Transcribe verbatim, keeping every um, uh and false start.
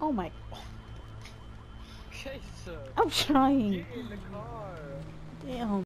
Oh my. Jesus. I'm trying. Get in the car. Damn.